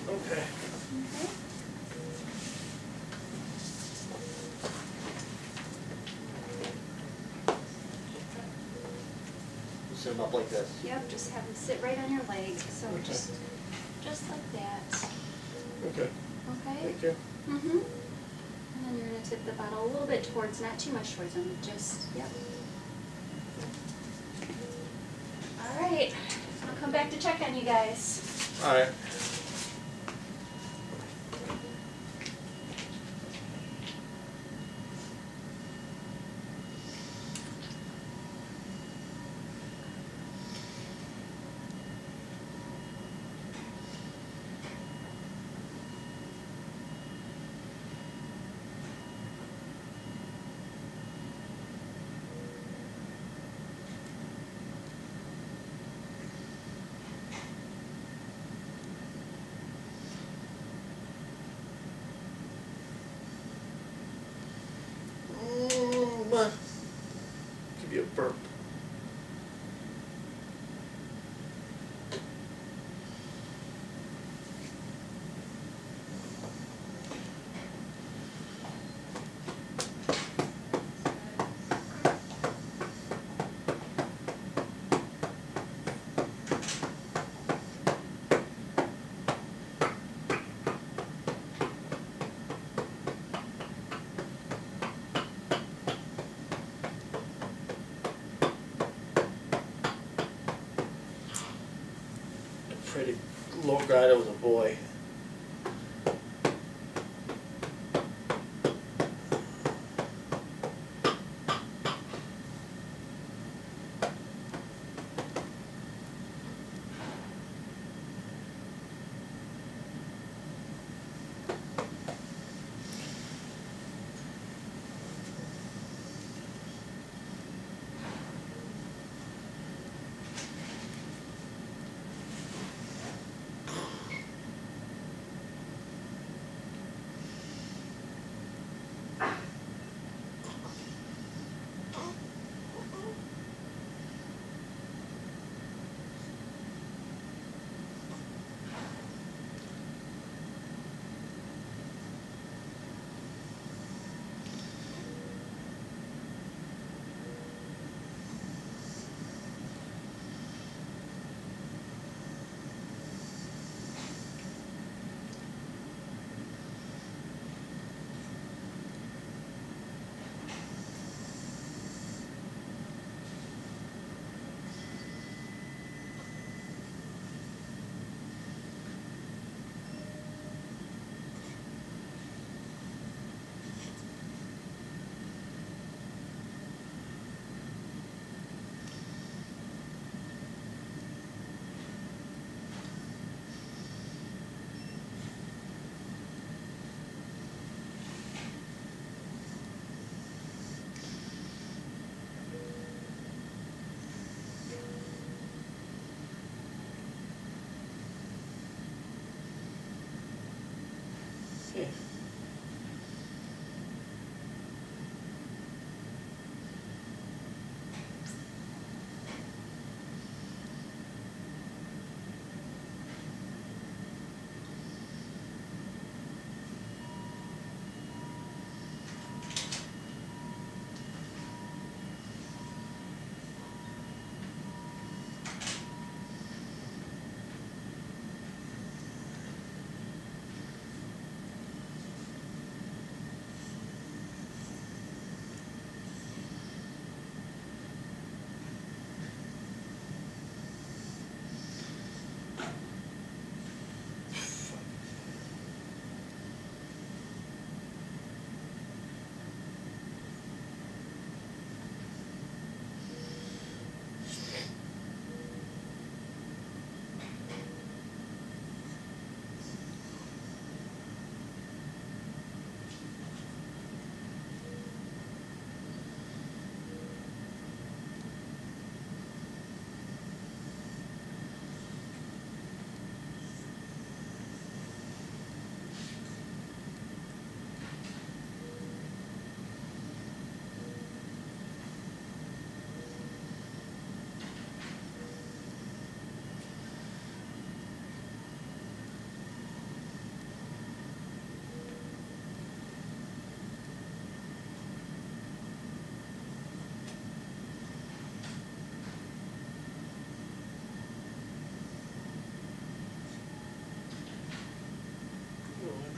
Okay. Okay. Sit them up like this. Yep, just have them sit right on your leg. So Okay. just like that. Okay. Okay? Thank you. Mm-hmm. And then you're going to tip the bottle a little bit towards, not too much towards them, just, yep. All right. I'll come back to check on you guys. All right. Give you a burp. Pretty little guy that was a boy.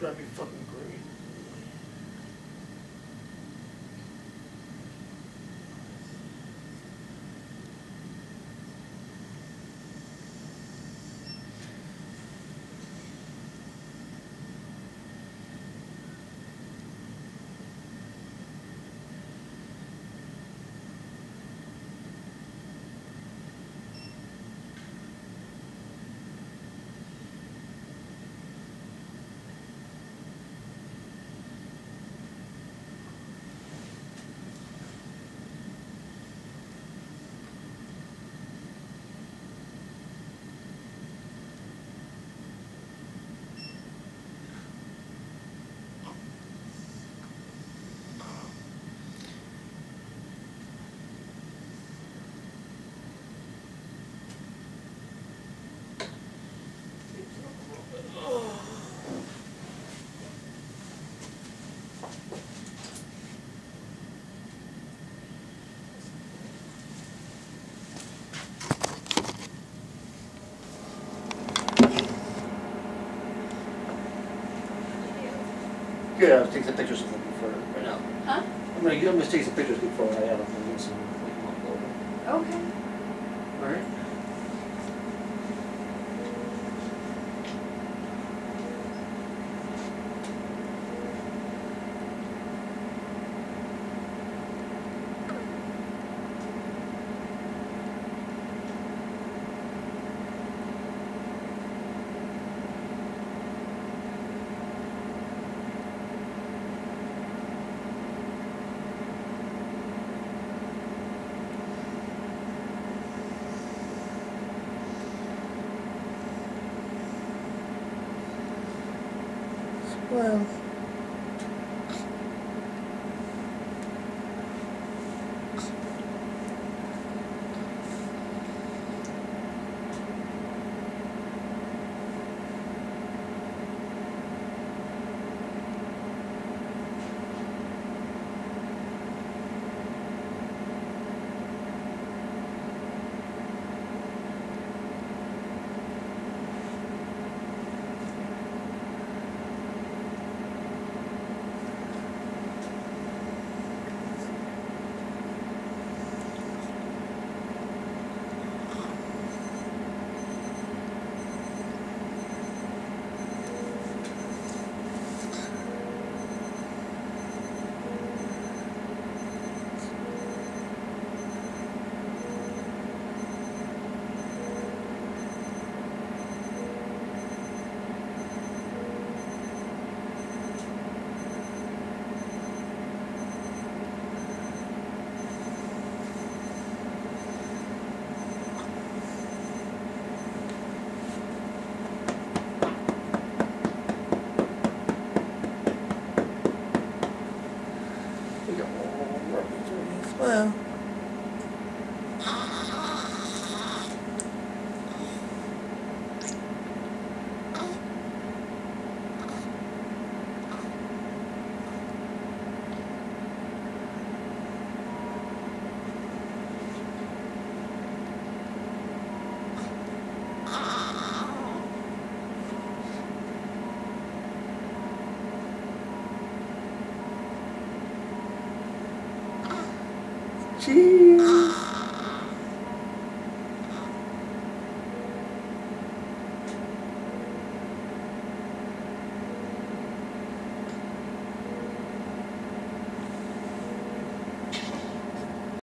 Drive me fucking crazy. Yeah, I'll take some pictures of them before right now. Huh? I'm gonna take some pictures before I have them and some like them upload. Okay. Alright. Well. We got one more opportunity. Well. Jeez.